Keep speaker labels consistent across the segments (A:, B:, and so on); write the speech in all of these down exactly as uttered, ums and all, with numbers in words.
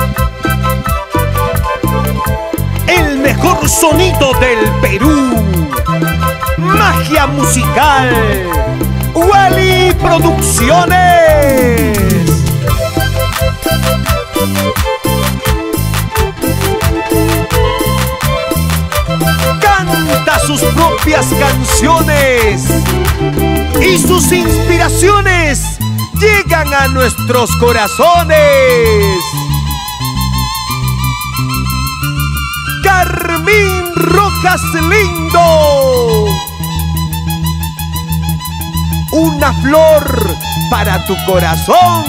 A: El mejor sonido del Perú. Magia musical. Wally Producciones. Canta sus propias canciones y sus inspiraciones llegan a nuestros corazones. Carmín Rojas Lindo, una flor para tu corazón.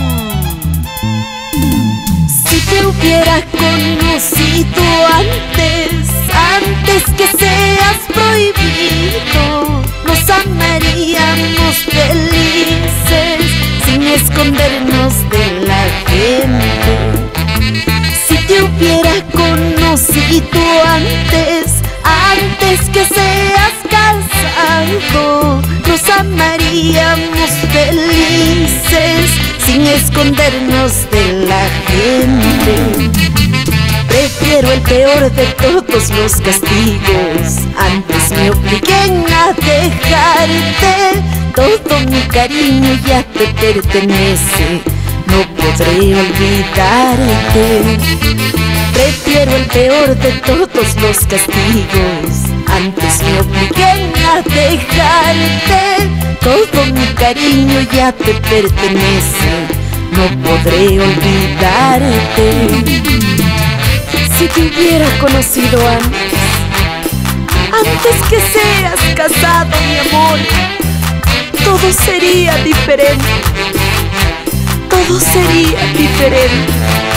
B: Si te hubiera conocido antes, antes que seas prohibido, nos amaríamos felices sin escondernos de la gente. Si te hubiera conocido antes, antes que seas casado, nos amaríamos felices sin escondernos de la gente. Prefiero el peor de todos los castigos, antes me obliguen a dejarte. Todo mi cariño ya te pertenece, no podré olvidarte. Prefiero el peor de todos los castigos, antes me obliguen a dejarte. Todo mi cariño ya te pertenece, no podré olvidarte. Si te hubiera conocido antes, antes que seas casado, mi amor, todo sería diferente, todo sería diferente.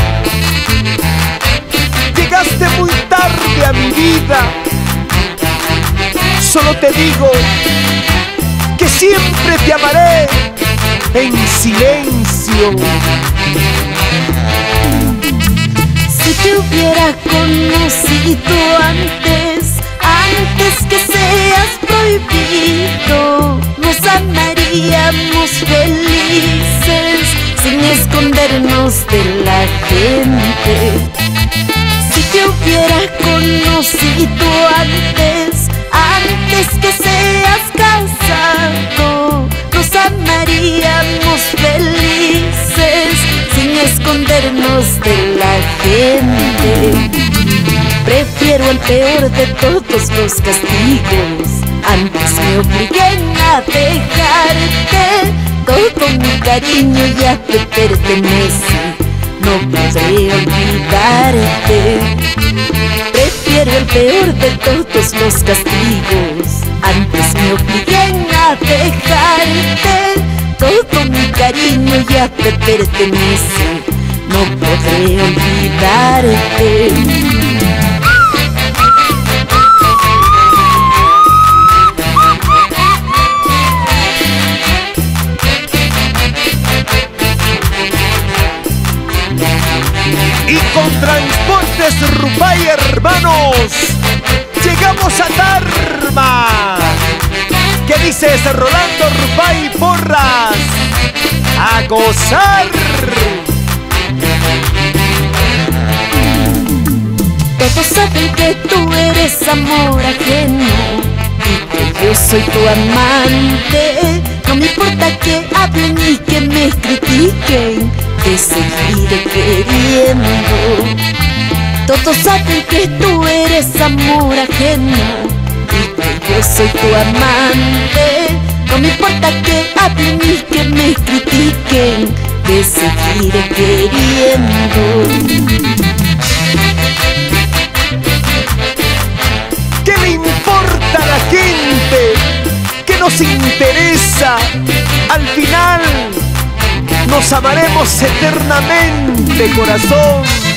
A: Llegaste muy tarde a mi vida, solo te digo que siempre te amaré en silencio.
B: Si te hubiera conocido antes, antes que seas prohibido, nos amaríamos felices sin escondernos de la gente. Si te hubiera conocido antes, antes que seas casado, nos amaríamos felices sin escondernos de la gente. Prefiero el peor de todos los castigos, antes me obliguen a dejarte. Todo mi cariño ya te pertenece, no podré olvidarte. Prefiero el peor de todos los castigos, antes me obliguen a dejarte. Todo mi cariño ya te pertenece, no podré olvidarte.
A: Y con Transportes Rupay, hermanos, llegamos a Tarma. ¿Qué dices, Rolando Rupay Porras? ¡A gozar!
B: Todos saben que tú eres amor ajeno y que yo soy tu amante. No me importa que hablen y que me critiquen, te seguiré queriendo. Todos saben que tú eres amor ajeno y que yo soy tu amante. No me importa que hablen y que me critiquen, te seguiré queriendo.
A: ¿Qué le importa a la gente? ¿Qué nos interesa? Al final nos amaremos eternamente, corazón.